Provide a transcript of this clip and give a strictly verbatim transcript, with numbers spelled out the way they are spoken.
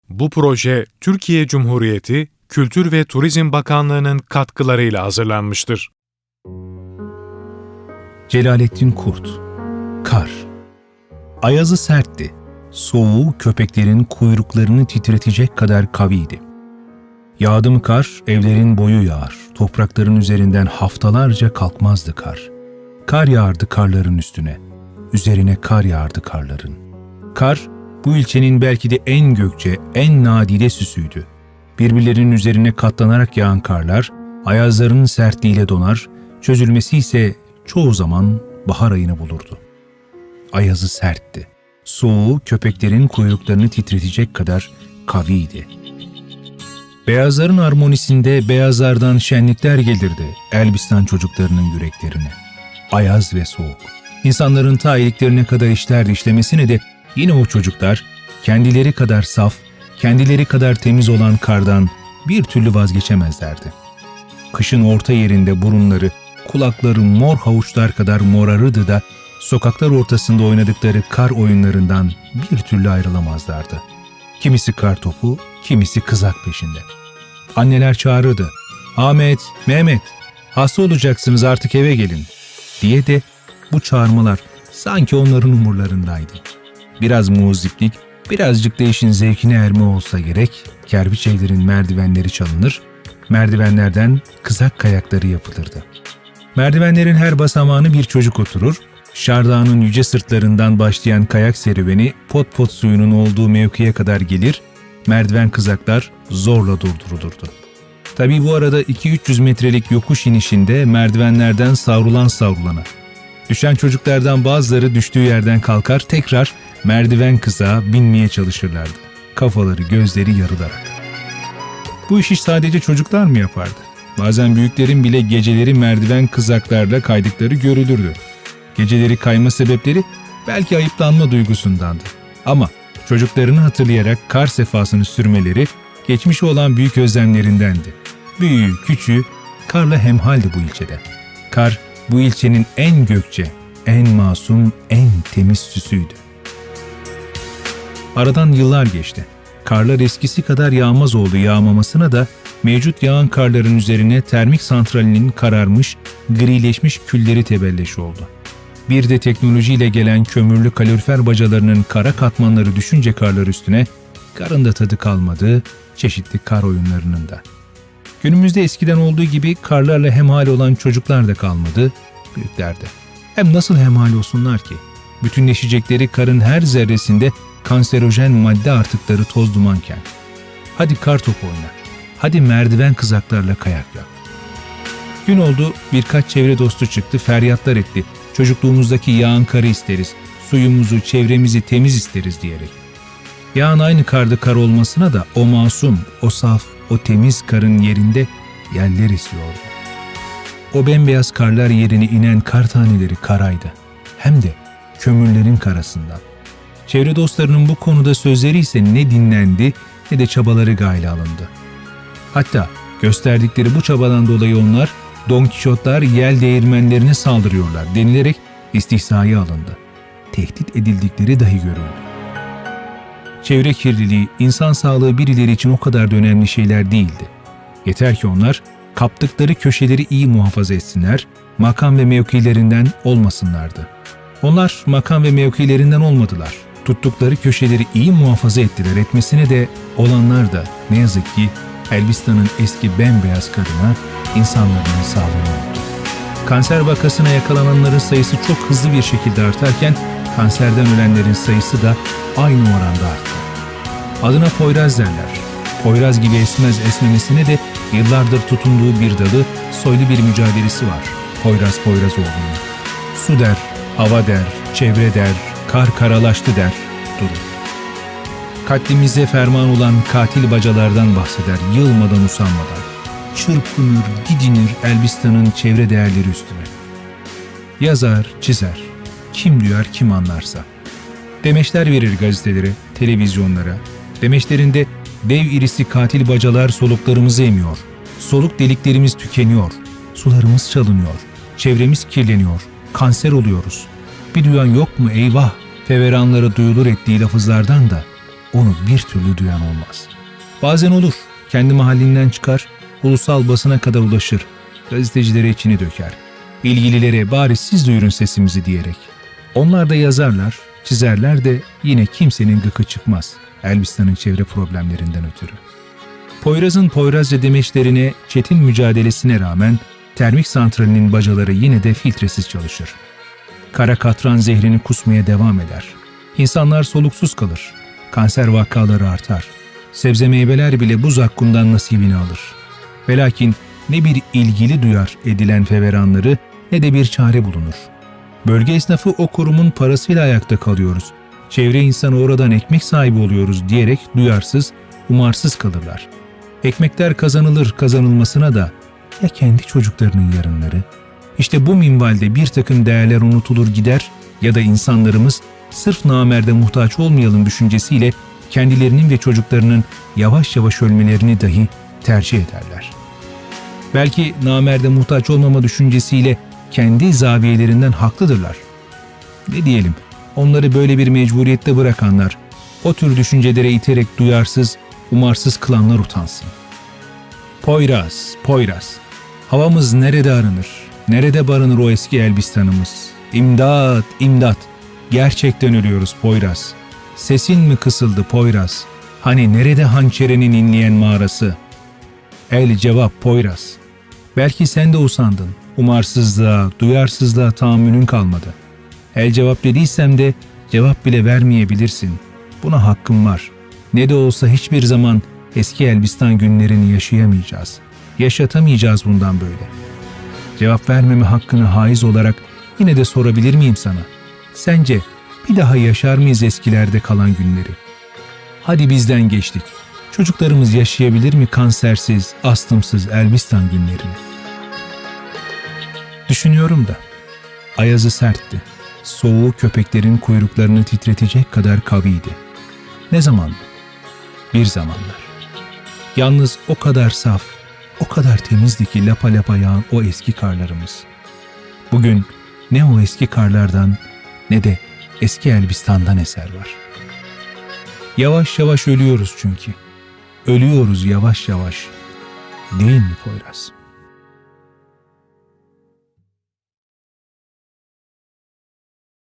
Bu proje, Türkiye Cumhuriyeti Kültür ve Turizm Bakanlığı'nın katkılarıyla hazırlanmıştır. Celalettin Kurt. Kar. Ayazı sertti. Soğuğu köpeklerin kuyruklarını titretecek kadar kaviydi. Yağdı mı kar, evlerin boyu yağar. Toprakların üzerinden haftalarca kalkmazdı kar. Kar yağardı karların üstüne. Üzerine kar yağardı karların. Kar, bu ilçenin belki de en gökçe, en nadide süsüydü. Birbirlerinin üzerine katlanarak yağan karlar, ayazlarının sertliğiyle donar, çözülmesi ise çoğu zaman bahar ayını bulurdu. Ayazı sertti. Soğuğu köpeklerin kuyruklarını titretecek kadar kaviydi. Beyazların armonisinde beyazlardan şenlikler gelirdi Elbistan çocuklarının yüreklerine. Ayaz ve soğuk. İnsanların ta iliklerine kadar işlerdi işlemesine de yine o çocuklar kendileri kadar saf, kendileri kadar temiz olan kardan bir türlü vazgeçemezlerdi. Kışın orta yerinde burunları, kulakları mor havuçlar kadar morarırdı da sokaklar ortasında oynadıkları kar oyunlarından bir türlü ayrılamazlardı. Kimisi kar topu, kimisi kızak peşinde. Anneler çağırırdı. "Ahmet, Mehmet, hasta olacaksınız artık eve gelin," diye de bu çağırmalar sanki onların umurlarındaydı. Biraz muğziplik, birazcık da işin zevkine erme olsa gerek, kerpiç evlerin merdivenleri çalınır, merdivenlerden kızak kayakları yapılırdı. Merdivenlerin her basamağını bir çocuk oturur, şardağının yüce sırtlarından başlayan kayak serüveni pot pot suyunun olduğu mevkiye kadar gelir, merdiven kızaklar zorla durdurulurdu. Tabii bu arada iki üç yüz metrelik yokuş inişinde merdivenlerden savrulan savrulana. Düşen çocuklardan bazıları düştüğü yerden kalkar, tekrar merdiven kızağa binmeye çalışırlardı. Kafaları, gözleri yarılarak. Bu işi sadece çocuklar mı yapardı? Bazen büyüklerin bile geceleri merdiven kızaklarla kaydıkları görülürdü. Geceleri kayma sebepleri belki ayıplanma duygusundandı. Ama çocuklarını hatırlayarak kar sefasını sürmeleri geçmişe olan büyük özlemlerindendi. Büyüğü, küçüğü karla hemhaldi bu ilçede. Kar bu ilçenin en gökçe, en masum, en temiz süsüydü. Aradan yıllar geçti. Karlar eskisi kadar yağmaz oldu, yağmamasına da mevcut yağan karların üzerine termik santralinin kararmış, grileşmiş külleri tebelleş oldu. Bir de teknolojiyle gelen kömürlü kalorifer bacalarının kara katmanları düşünce karlar üstüne, karın da tadı kalmadı, çeşitli kar oyunlarının da. Günümüzde eskiden olduğu gibi karlarla hemhal olan çocuklar da kalmadı, büyükler de. Hem nasıl hemhal olsunlar ki? Bütünleşecekleri karın her zerresinde kanserojen madde artıkları toz dumanken. Hadi kar topu oyna, hadi merdiven kızaklarla kayak yap. Gün oldu, birkaç çevre dostu çıktı, feryatlar etti. Çocukluğumuzdaki yağan karı isteriz, suyumuzu, çevremizi temiz isteriz diyerek. Yağan aynı karda kar olmasına da o masum, o saf, o temiz karın yerinde yeller esiyordu. O bembeyaz karlar yerine inen kar taneleri karaydı. Hem de kömürlerin karasından. Çevre dostlarının bu konuda sözleri ise ne dinlendi ne de çabaları gayle alındı. Hatta gösterdikleri bu çabadan dolayı onlar Don Kişotlar yel değirmenlerine saldırıyorlar denilerek istihzaya alındı. Tehdit edildikleri dahi görüldü. Çevre kirliliği, insan sağlığı birileri için o kadar da önemli şeyler değildi. Yeter ki onlar kaptıkları köşeleri iyi muhafaza etsinler, makam ve mevkilerinden olmasınlardı. Onlar makam ve mevkilerinden olmadılar. Tuttukları köşeleri iyi muhafaza ettiler, etmesine de olanlar da ne yazık ki Elbistan'ın eski bembeyaz karına insanların sağlığını oldu. Kanser vakasına yakalananların sayısı çok hızlı bir şekilde artarken kanserden ölenlerin sayısı da aynı oranda arttı. Adına Poyraz derler. Poyraz gibi esmez, esmemesine de yıllardır tutunduğu bir dalı, soylu bir mücadelesi var. Poyraz Poyrazoğlu'nun. Su der, hava der, çevre der, kar karalaştı der, durur. Katlimize ferman olan katil bacalardan bahseder, yılmadan usanmadan. Çırpınır, didinir Elbistan'ın çevre değerleri üstüne. Yazar, çizer, kim duyar kim anlarsa. Demeçler verir gazetelere, televizyonlara. Demeçlerinde dev irisi katil bacalar soluklarımızı emiyor. Soluk deliklerimiz tükeniyor. Sularımız çalınıyor. Çevremiz kirleniyor. Kanser oluyoruz. Bir duyan yok mu eyvah? Feveranları duyulur ettiği lafızlardan da onu bir türlü duyan olmaz. Bazen olur, kendi mahallinden çıkar, ulusal basına kadar ulaşır, gazetecilere içini döker, ilgililere bari siz duyurun sesimizi diyerek. Onlar da yazarlar, çizerler de yine kimsenin gıkı çıkmaz Elbistan'ın çevre problemlerinden ötürü. Poyraz'ın Poyrazca demeçlerine, çetin mücadelesine rağmen termik santralinin bacaları yine de filtresiz çalışır. Kara katran zehrini kusmaya devam eder. İnsanlar soluksuz kalır. Kanser vakaları artar. Sebze meyveler bile bu zakkumdan nasibini alır. Ve lakin ne bir ilgili duyar edilen feveranları ne de bir çare bulunur. Bölge esnafı o kurumun parasıyla ayakta kalıyoruz, çevre insanı oradan ekmek sahibi oluyoruz diyerek duyarsız, umarsız kalırlar. Ekmekler kazanılır kazanılmasına da ya kendi çocuklarının yarınları? İşte bu minvalde bir takım değerler unutulur gider ya da insanlarımız sırf namerde muhtaç olmayalım düşüncesiyle kendilerinin ve çocuklarının yavaş yavaş ölmelerini dahi tercih ederler. Belki namerde muhtaç olmama düşüncesiyle kendi zaviyelerinden haklıdırlar. Ne diyelim, onları böyle bir mecburiyette bırakanlar, o tür düşüncelere iterek duyarsız, umarsız kılanlar utansın. Poyraz, Poyraz, havamız nerede aranır, nerede barınır o eski Elbistan'ımız? İmdat, imdat, gerçekten ölüyoruz Poyraz. Sesin mi kısıldı Poyraz? Hani nerede hançerenin inleyen mağarası? El cevap Poyraz. Belki sen de usandın, umarsızlığa, duyarsızlığa tahammülün kalmadı. El cevap dediysem de cevap bile vermeyebilirsin. Buna hakkım var. Ne de olsa hiçbir zaman eski Elbistan günlerini yaşayamayacağız. Yaşatamayacağız bundan böyle. Cevap vermeme hakkını haiz olarak yine de sorabilir miyim sana? Sence bir daha yaşar mıyız eskilerde kalan günleri? Hadi bizden geçtik. Çocuklarımız yaşayabilir mi kansersiz, astımsız Elbistan günlerini? Düşünüyorum da. Ayazı sertti. Soğuğu köpeklerin kuyruklarını titretecek kadar kaviydi. Ne zaman? Bir zamanlar. Yalnız o kadar saf, o kadar temizdi ki lapa lapa yağan o eski karlarımız. Bugün ne o eski karlardan ne de eski Elbistan'dan eser var. Yavaş yavaş ölüyoruz çünkü. Ölüyoruz yavaş yavaş. Değil mi Poyraz?